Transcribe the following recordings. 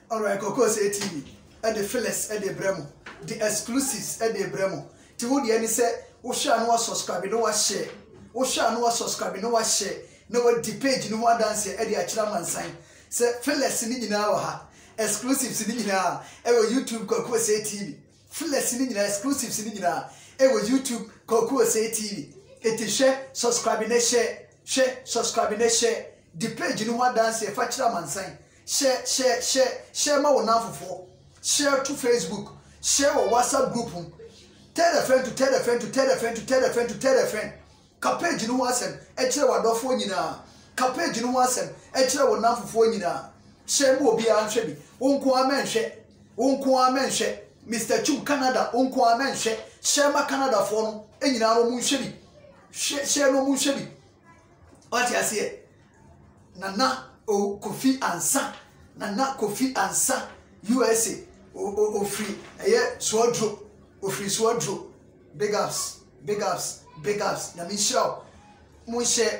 Alright, Kokose TV. And the Phyllis and the Bremo. The exclusives and the Bremo. Tiwudi any say, Osha no subscribe, no share. Osha no subscribe, no share. No the page, no one dance here, Eddie Achiraman sign. Say Phyllis in ha. Exclusives in Ewo YouTube Kokose TV. Phyllis in exclusives in Ewo YouTube Kokose TV. It is share, subscribe, share, subscribe, share. The page, no one dance here, Achiraman sign. Share my one for. Share to Facebook. Share a WhatsApp group. Tell a friend to tell a friend to tell a friend to tell a friend to tell a friend. Kapage no wasem. Echere wa dofo nyina. Kapage no wasem. Echere wa namfofo nyina. Share mo obi anhwe bi. Wonko amenhwe. Wonko amenhwe. Mr. Chum Canada. Wonko amenhwe. Share ma Canada fo no. Enyina no mu nhwe bi. Share no mu nhwe bi. What you say? Nana o Kofi Ansa. Nana Kofi Ansa. USA. O free. Swodro. O free swodro. Big ups. Big ups. Big ups. Na mi show. Mon share.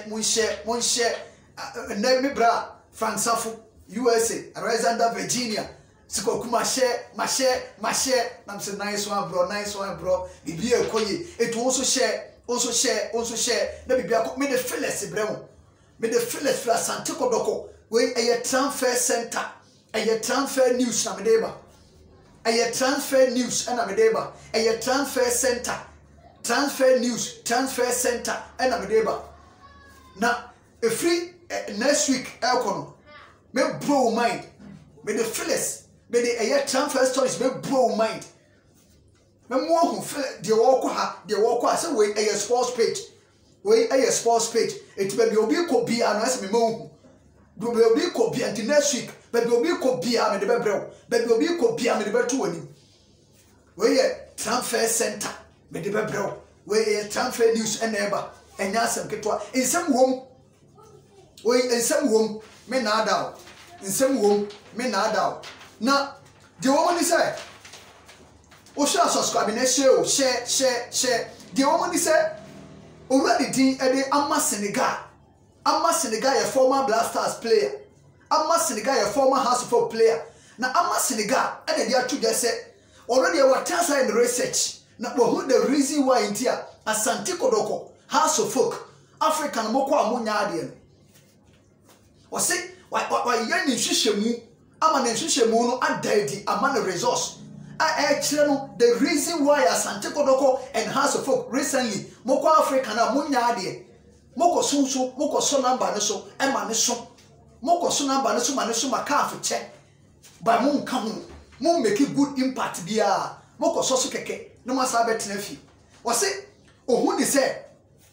Name me bra. Frank Safu. USA. Alexander Virginia. Siko kuma share. Ma share. Nam say nice one bro. Bibi e koye. It also share. Na bibi akọ me the Phyllis Bremo. Me the Phyllis fra Santiko Doko. We a transfer center. A transfer news na medeba. A transfer news na medeba. A transfer center. Transfer news, transfer center na medeba. Na a free next week elkono. Me blow mind. Me the Phyllis. Me the a transfer stories me blow mind. Me mo hu de walk ha say we a sports page. We a sports page. It be obi ko bia no ase me mo hu. Be obi ko bia until next week. Baby obi ko bia me de bebrel. Baby obi ko bia me de beto ani. We transfer center me de bebrel. We transfer news and neighbor. Enya asem ketwa. Nsem wom. We nsem wom me na adaw. Nsem wom me na adaw. Na the woman say o share subscribe na share. The woman say already din e de Ama Senegal. Ama Senegal a former Black Stars player. Ama Senegal a former House of Folk player. Now Ama Senegal and they are two just say already our task in research. Now who the reason why in here Asante Kodoko House of Folk African moko amunya ade. O say why yen nhwehwemu ama na nhwehwemu no adaidi ama na resource. The reason why Asante Kodoko and House of Folk recently moko African amunya ade. Moko so number no so ema ne so. Moko so number no so ma ne so makafu che. Ba mun kan mun make good impact bia. Moko so keke no ma sa betena fi. O say ohun ni say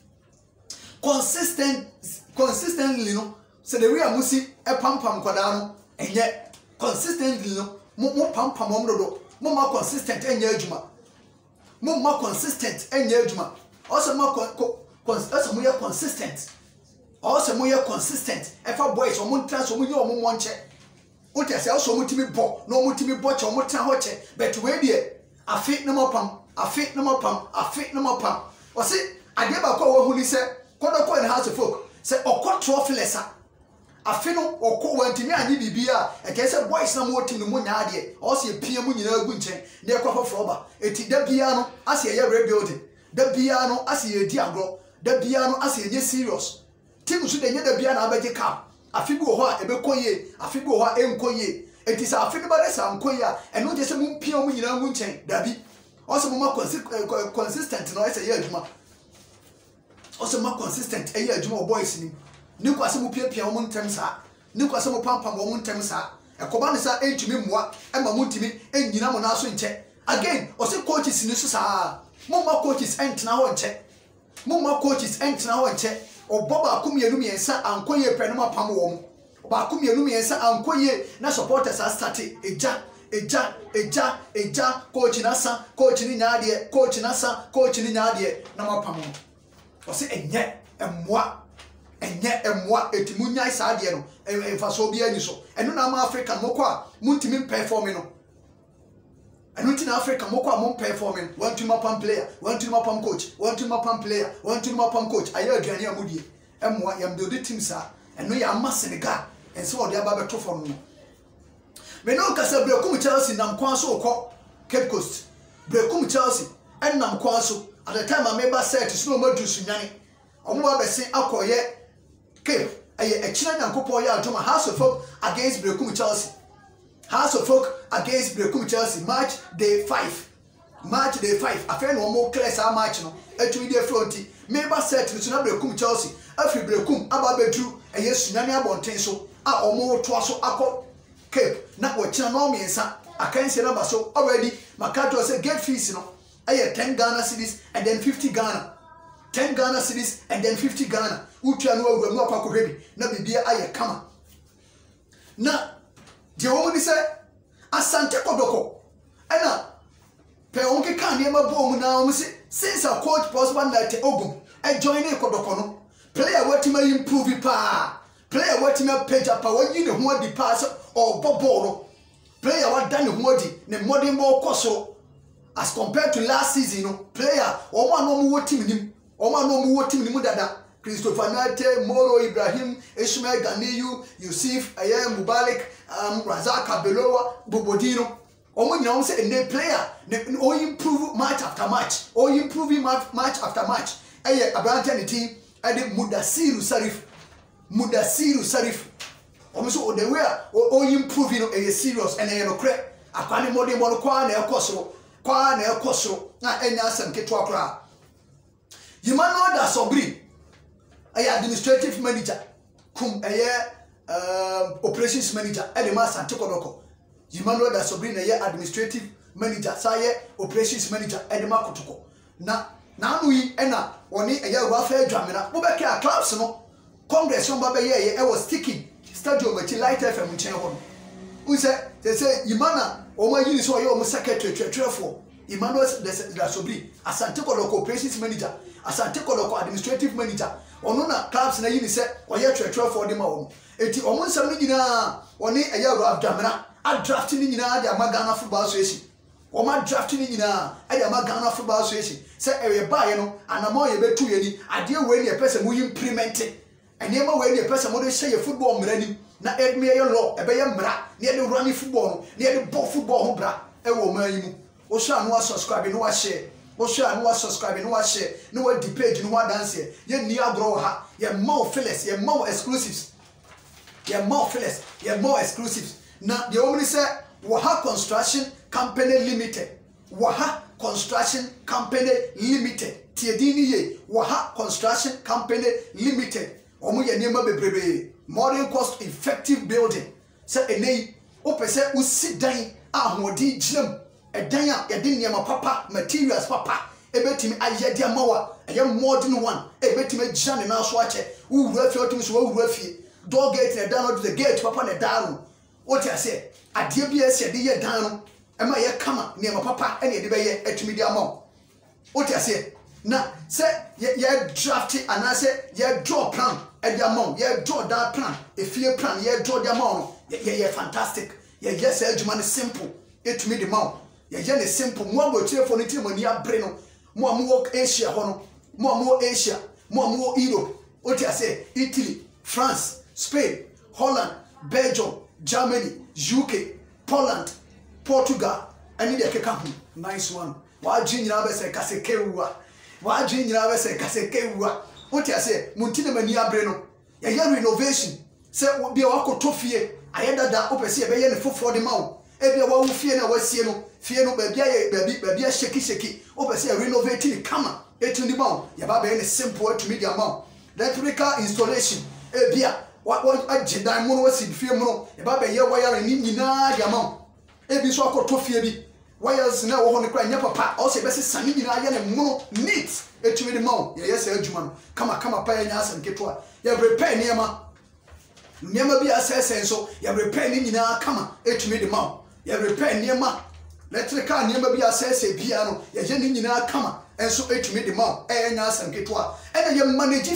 consistently no se the way amusi e pampam kwada no enye consistently no mo pampam omdodo mo ma consistent enye adwuma. Mo ma consistent enye adwuma. Also ma also mo ye consistent. Also mo ye consistent. Efa boys omo trans omo ye omo monche. O te say also omo timi bo, no omo timi bo che omo tran ho che. But we dey afi no mo pam. O say ade ba ko wo hu ni say Kodoko and House of Folk say okotro Phyllis afi no okọ wantimi anyi bibia e ke say boys na mo timi mo nya ade. O say pia mu nyina agu nchen na e kwafa froba. Eti da bia no ase ye rebuilding. Da bia no ase ye di agro. Da bia no ase ye serious. Timu su de nye da bia na abeje cap. Afi bi wo ho a ebe koye, afi bi wo ho a enkoye. Enti sa afi bi ba de sa enkoye a eno je se mu pia mu nyina agu nchen dabi. O se mo ma consistent no ese ye adwuma. Also ma consistent eye adwuma boys ni. Ni kwase mu pia mu ntem sa. Ni kwase mu pampam mu ntem sa. Ekoba ne sa entumi mmoa e ma mu ntimi enyina mo na so nche. Again, also coaches ni so sa. Mo ma coaches entna ho nche. Mo ma coaches entna ho nche. Oboba akumienu miensa ankoye pe no ma pam wo mu. Oba akumienu miensa ankoye na supporters a start eja coach na sa coach ni nyaade coach na sa coach ni nyaade na ma pam. O se enye emmoa etimu nyai sa ade no emfa so bia ni so eno na ma African moko a muntimi perform no eno ti na Africa moko a mon perform one to ma pam player one to ma pam coach one to ma pam player one to ma pam coach aye aduane amudie emmoa yam build team sa eno ya Ama Senegal enso ode aba beto for no me no kasa Brekum Chelsea nam kwan so ko Cape Coast Brekum Chelsea and nam kwan so at the time I remember said to snow madu sunyane omo ba be se akoye Cape a China Nyankopo ya adoma House of Folk against Brekum Chelsea. House of Folk against Brekum Chelsea. March day 5. March day 5. I feel no more class our match no. Etu dey fronti. Member set to na Brekum Chelsea. Afri Brekum aba bedru eye sunyane abonten so a omo to so akọ Cape na wo China no miensa akanse number so already Makato say gate fees no. Eye 10 Ghana cedis and then 50 Ghana. 10 Ghana cedis and then 50 Ghana. Utua no awura mu akwa kohwebi na bibia aye kama. Na de wo ni se Asante Kodoko. Ena pe onke kan ye mabo mu na wo se since a coach possible night ogum e join e Kodoko no. Player wetima improve pa. Player wetima page up wa yi ne ho adi pass or ball no. Player what done ne ho adi ne modern ball koso as compared to last season no. Player o ma no mu wo team nim. O ma no mu wo team nim dada. Christopher Nate, Moro Ibrahim, Ishmael Ganiyu, Yusuf, Ayem Mubarak, Razak Abelowa, Bobodino. Omo nyina say a player, o improve match after match, o improving match after match. Eye Abrante ni team, ade Mudasiru Sarif. Omo so the way o improving no e serious and e no kre. Akwani modern ball kwa na ekosoro, na enya asem keto akra. Yimano da Sobri administrative manager kum operations manager edema Asante Kodoko. Emmanuel da Sobrina administrative manager saye operations manager edema Kotoko. Na anu yi ena woni welfare dwamena wo beke a clubs no congress on baba ye was sticking stadium with Light FM nchen ho. Unse say Imana o ma yini so ye o secretary for Emmanuel da Sobri Asante Kodoko operations manager Asante Kodoko administrative manager ono na clubs na yini se oye twetwe for dem awom eti omo nsam ni nyina oni rough damena a draft ni nyina de Ghana Football Association o ma draft ni nyina de Ghana Football Association se ewe bae no anamo ye betu ye ni ade we ni pese mu implement enema we ni pese mo de share football mrani na edme ye law ebe ye mra na de run football no na de ball football ho bra ewo ma yi mu o sha no subscribe no share o share no subscribe no share no the page no dance here ye ni agro ha ye more fillers ye more exclusives na the only say Waha Construction Company Limited tiedini ye Waha Construction Company Limited omo ye niema bebrebe modern cost effective building say enei o pese usidan ahodi ginam edan a ye de niema papa materials papa ebetimi ayede amawa eye modern one ebetimi agina ne na so ache uwura fie otumi so uwura fie door gate na down to the gate papa na down what I say ade bia ese de ye dan no ema ye kama niema papa ene de be ye atumi de amaw what I say na say ye draft and I say ye draw plan e de amaw ye draw that plan e fie plan ye draw de amaw no ye fantastic ye yes adwuma simple etumi de maw ye ne simple mo abochire for no ti mani abre no mo amu Asia ho no mo amu Asia mo amu Europe what I say Italy France Spain Holland Belgium Germany UK Poland Portugal ani de keka ho nice one wa dwunyira be se kasekewua what I say muntine mani abre no ye renovation say bia wakoto fie ayedada opese ye be ye ne foforo de mawo ebia wa wo fie na wasie no fie no ba bia sheki opese renovate ni kama etundi mawo ye ba be ne simple to media mawo electrical installation ebia what ajidan mo no wasi fie mo no ye ba be ye wire ni nyina dia mawo ebi so akoto fie bi wires na wo ho ne kra nya papa o se be se sani nyina ye ne mo neat etumi de mawo ye yes adwuma no kama pa ye nya asem keto ye repair niema bi asese so ye repair ni nyina kama etumi de mawo ye repair niema electrical niema bi asese bia no ye je ni nyina kama enso etumi de mawo nya asem keto ena ye manage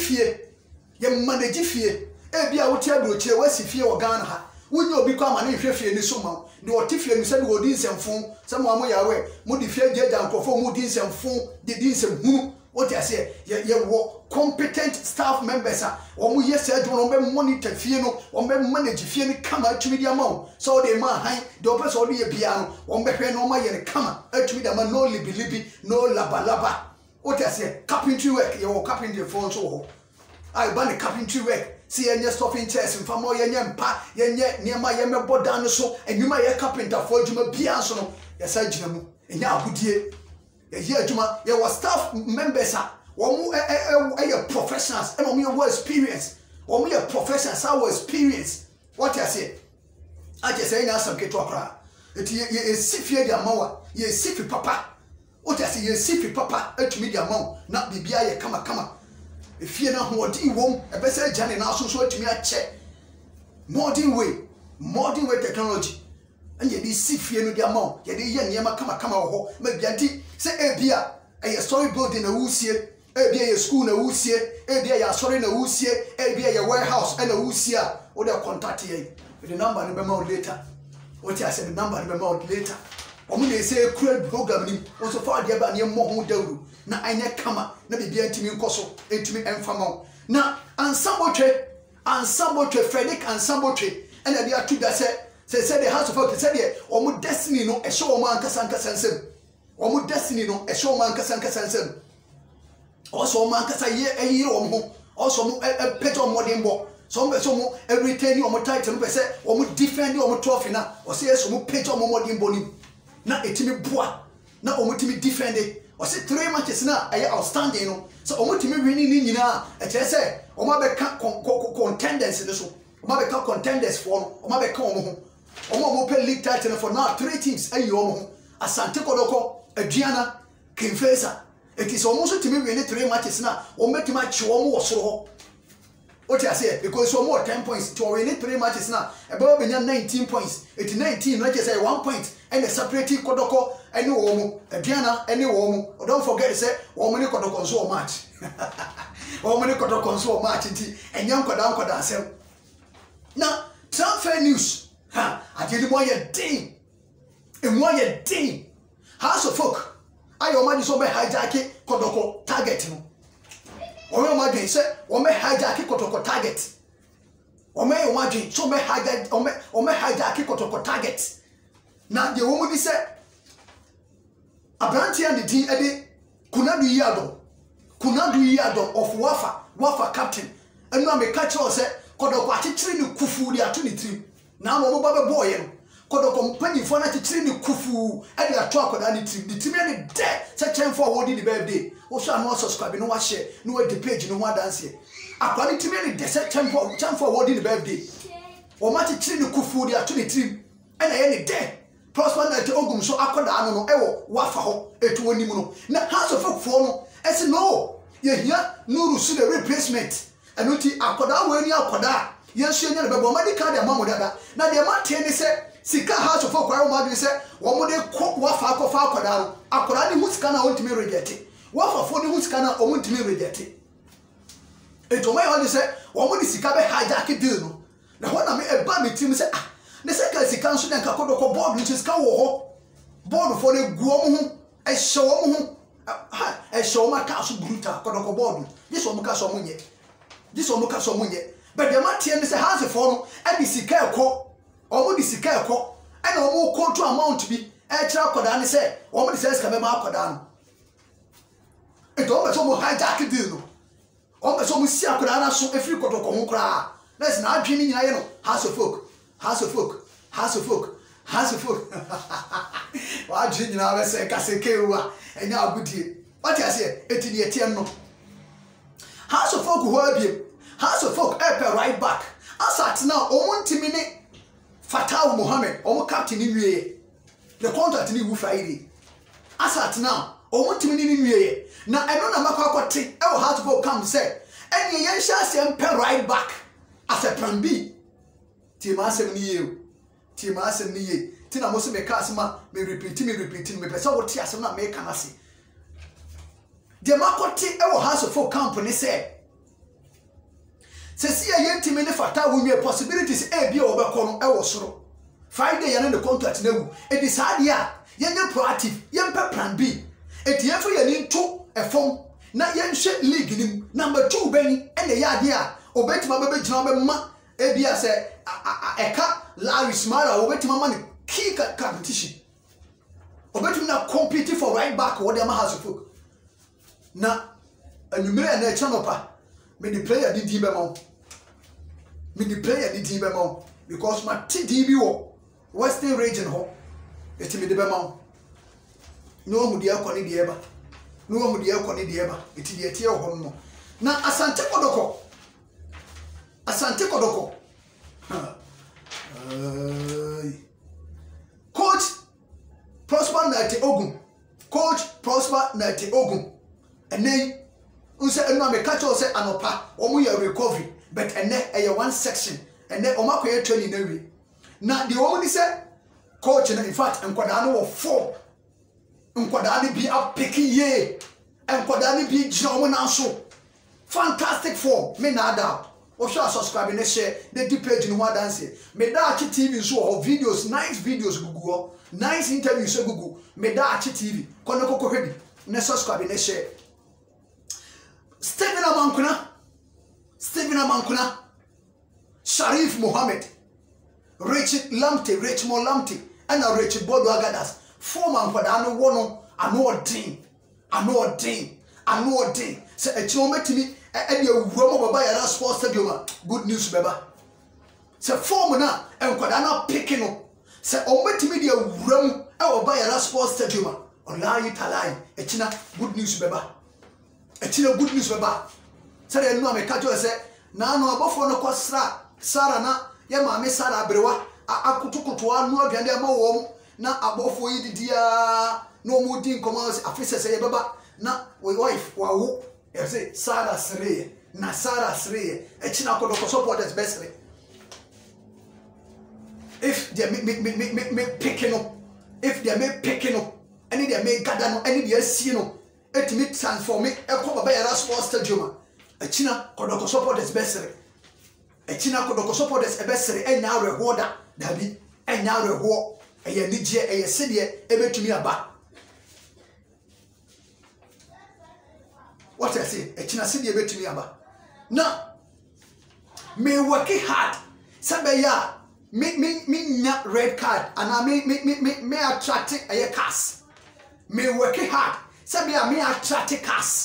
fie e bia wo tia bro kire wasi fie wo Ghana ha wunye obi kwa ma na hwe fie ni so ma de o tifie ni se de odi nsemfo se mo amoyawe mo di fie jeja nkofo mo di nsemfo de di nsemhunu what I say, you competent staff members are or yes, I don't monitor Fieno, or manage Fieno come out to me the amount. So they man high, the opposite or the piano, one better no my come out to me the man no libi, no laba. What I say, carpentry work, your carpentry phone so. I ban a carpentry work. See any stopping chairs and for more yen pa, yen yet near my yammer bodan so, and you might a carpenter for Juma Piasso. Yes, I jam. And now, good year. Here, Juma, there was staff members, one more professionals, and on your experience. One more professionals, our experience. What I say? I just say now some get to a cry. It is Sifi the Amoa, ye Sifi papa. What I say, ye Sifi papa, to me the amount, not be beer, come. If you know what you want, a better journey now, so to me a check. Modern way technology. And ye see fear the amount, ye the young come, maybe anti say a beer, a story building a woosier, a beer school a woosier, a beer sorry a woosier, a beer a warehouse and a woosier, or they'll contact you with the number and remember later. What I said, the number and remember later. Or when they say cruel programming, also far the about your more do. Na anya kama na bibia ntimi nkoso entimi emfama na ansambotwe Frederick ansambotwe and they are to that say the house of folk said there omo destiny no e show omo ankasa nsem omo destiny no e show omo ankasa nsem also omo ankasa ye omo also omo page omo dembo so omo retain omo title no say omo defend omo trophy na o say so omo page omo dembo ni na etimi boa na omo timi defend it. I said 3 matches now, I outstanding. So I want to be winning in now. I just say, O my contenders in this one. O my contenders for O my come. O my open league title for now. 3 teams. Ayo, Asante Kodoko, Adriana, Kinfesa. It is almost to me winning 3 matches now. O make match one more so. What I say, because so more 10 points to winning 3 matches now. Above 19 points. It's 19, not just 1 point. And the separating Kodoko. Any woman, Diana, any woman, don't forget to say, woman got to console match. Woman got to console match, and young Kodan dance. Now, transfer news. I tell you why you're ding. And why you're ding. House of folk. I imagine so by hijacking Kodoko target. Or you imagine, say, or may hijacking Kodoko target. Or may imagine so may hijacking Kodoko target. Now, the woman is said, Abranti and the team Eddie Kunadu Yado of Wafa captain. And now me catch us Kodoko Atitri Kufu the Atunitri. Now no baba boy Kodoko company for Natitri Kufu and the Atwako and the team and the dead such time for what did the birthday. Also I'm not subscribing, no one share, no the page, no one dance here. Upon it really the set time for what did the birthday. Or Matitri Kufu the Atunitri and I any day. Prosper na te ogum so akoda no ewo wafa ho etu woni mu no na house of folk for no ese no ye hia nuru su the replacement enoti akoda we ni akoda ye nso nya bebo medical de mamu dada na de mate ni se sika house of folk kwa ma bi se wo mo de wafa akofa akoda no akoda ni husika na wontimi reject wafa fo ni husika na omontimi reject eto mai ho ni se wo mo di sika be hijack deal no na ho na me eba me tim se the second is council and Kakodoko board, which is Kawo board for the Guomu, a show, a show my castle bruta, Kodoko board. This one Muka Somunye. This one Muka Somunye. But the Martian is a house of form, and the Sikako, or the Sikako, and no more call to amount to be a Chakodan said, or the says Kamakodan. It almost almost hijack deal. Almost almost Siakodana so if you got to come. That's not dreaming, I know, house of folk. House of folk. Why did you never say Casekewa and now good year? What I say, 18 years, no. House of folk who are you? House of folk, right back. As at now, Omonti minute, Fatah Mohammed, or Captain in the contract in Friday. As at now, Omonti minute, now I don't know what our house of folk come say, and ye shall see right back as a plan B. Timasem niye tina mo se me kasma me repeat me pesa wo ti asem na me kan ase de makoti e wo house of folk company say see a yentimi ne fata wo nwe possibilities e bia wo be ko no e wo soro Friday ya ne contract na wu e di saade a yenye proactive yempe plan B e tie fo ye ni nto e fom na yenhwe league nim number 2 bani ene ya ade a obetima bebegina bema ebia se eka Larry Smara obetima ma ne key competition obetima na compete for right back what dem has folk na anumere na chanopa me the player di be ma me the player di be ma because my TDB wo Western region ho etimi de be ma no mu dia kwani de eba no mu dia kwani de eba eti de tie ho no na Asante Kodoko Coach Prosper Nate Ogun ene unse enu me catch us say anopa omo ya recovery but ene e one section ene o makoye training na wi na the woman say coach na in fact enkwada no wo form enkwada ni bi apeki ye enkwada ni bi jina omo na so fantastic form me na doubt o sha subscribe na share the deep page no wa dance me da achi TV so o videos nice videos gugu nice interviews gugu me da achi TV kono kokko hwebi na subscribe na share Stephen Amankuna Sharif Mohammed Richmond Lamte and Richard Bodo Agadas former kwada no wono ano odin se e chimo metimi e de awuro mo baba yara sports stadium good news beba se form na en kwada na pick no se o metimi de awuro mo e baba yara sports stadium online talai e china good news beba good news baba say enu ameka jo say na anu abofo no kwasra Sara na ye maame Sara abrewa akutukutu anu aduane ama wo na abofo yi didia no mu din komanse afise say baba na we wife wa wo e say Sara sre na Sara sre e china ko do supporters best if they me picking up if they me picking up any they me gather no any they see no etimi transform e ko baba yara sports stadium a china kodoko supporters besere e china kodoko supporters e besere enya rehoda dabi enya reho eye nigye eye sedie e betumi aba what I say e china sedie betumi aba na me work hard sabe ya me nya red card and me attract eye cars me work hard sabe ya me attract cars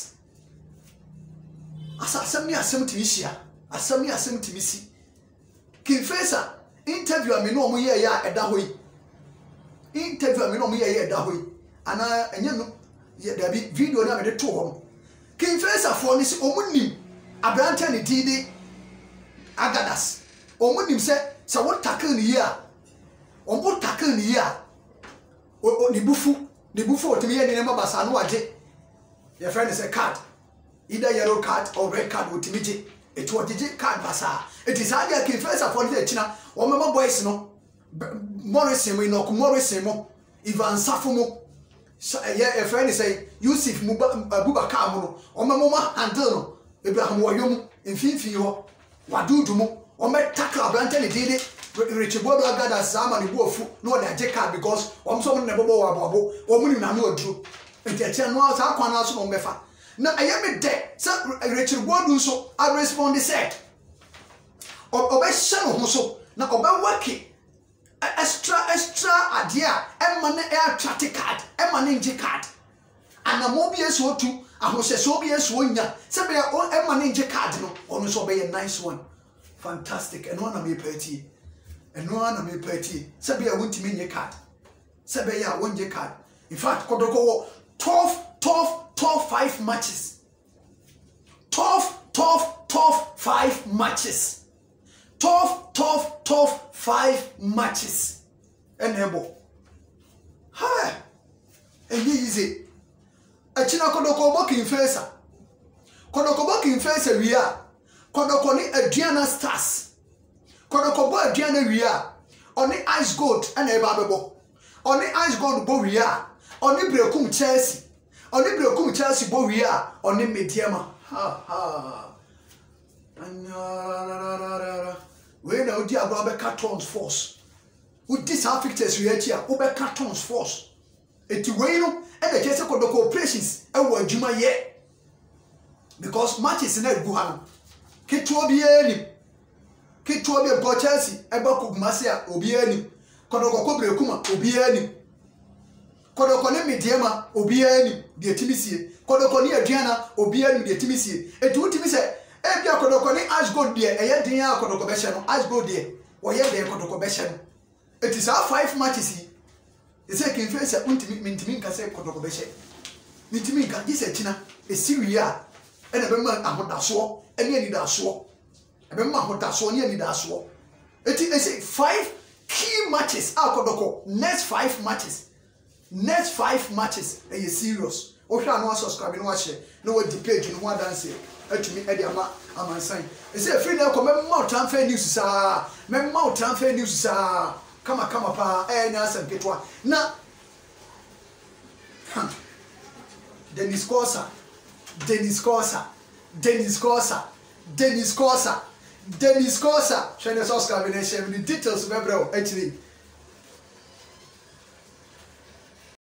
asami timisia asami timisi Kinfesa interview me no mo ye ya eda hoyi interview me no mo ye ya eda hoyi ana enye no ye dabi video na me de to ho Kinfesa fo ni si omunim abrante ne didi Agadas omunim se what tackle ni ya ombo tackle ni ya o ni bufu otimi ye ni ma basa no waje your friend is a card either yellow card or red card with image it was digit card basa it is hard to first of all the china o mama boys no Morris mo Ivan Safumo a friend say Yusuf Abubakar mo o mama handle no Abraham Woyom infinity ho wadudumo o me tackle brante ne dede Richard Bodo Agada Sama ni buofu no da je card because o so mo ne bobo wabo o mu ni na no aduro enti no sa kwana so no mefa na ayame de say Richard Bodo so I respond said obe hye no so na obe work extra idea emma na air traffic card emma na nje card ana mo bi eso tu ahose so bi eso nya se be emma na nje card no ono so be a nice one fantastic eno na me party se be a wuntimi nye card se be ya wonje card in fact kodoko 12 5 matches 12 5 matches 12 5 matches enable ha easy achina kodoko bokin fesa wia kodoko ni aduana stars kodoko bo aduana wia oni ice gold ana eba bebo oni ice gold bo wia oni brekum Chelsea bo wia oni mediama ha we na odi agba be cartons force we this affectors we here we be cartons force eti we no e be kese kodoko operations e wo adwuma ye because matches na egu ha no ketuo biye ni ketuo bi ko Chelsea eba kugumase a obiye ni kodoko kobrekuma obiye ni kodoko ne mediema obiye ni de timisie kodoko ne aduana obiye ni de timisie etu utimi se ebia kodoko ne Ashgold de eye den a kodoko be hye no Ashgold de wo ye de kodoko be hye no it is our 5 matches yi ese kin face untimi mintimi nka se kodoko be hye mintimi nka gise tina esiwi a ena be ma ahodaso ene ani daso ebe ma ahodaso ne ani daso eti ese 5 key matches akodoko next 5 matches are you serious o hwa no subscribe no ahye no wa di page no wa dance atumi e dia ma amansan e say free na ko memma transfer news sa memma transfer news sa kama pa nya asem ketwa na Dennis Kosa Dennis Kosa share subscribe and share the details of every actually